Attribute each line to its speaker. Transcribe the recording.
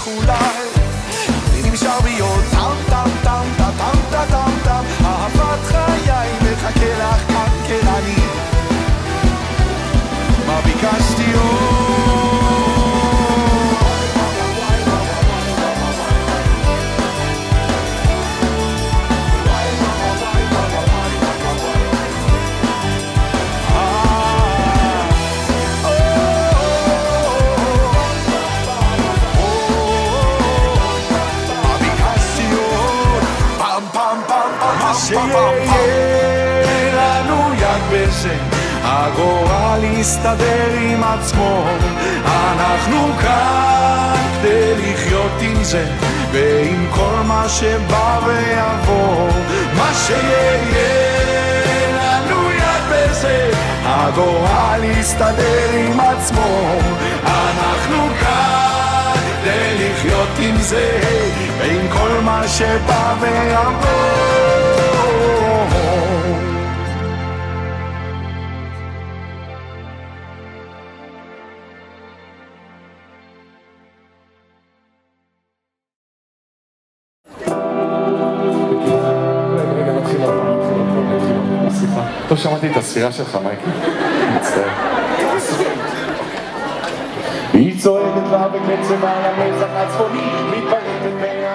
Speaker 1: אולי אני נמשך בי עוד טם טם טם טם טם טם טם טם אהבת חיי מחכה לך כאן כן אני מה ביקשתי עוד שיהיה לנו יד בזה הגורל יסתדר עם עצמו אנחנו כאן כדי לחיות עם זה ועם כל מה שבא ויבוא מה שיהיה לנו יד בזה הגורל יסתדר עם עצמו אנחנו כאן כדי לחיות עם זה ועם כל מה שבא ויבוא
Speaker 2: טוב, שמעתי את הספירה שלך, מייקי. מצטער. היא צועדת לה בקצב על המזח הצפוני, מתפרטת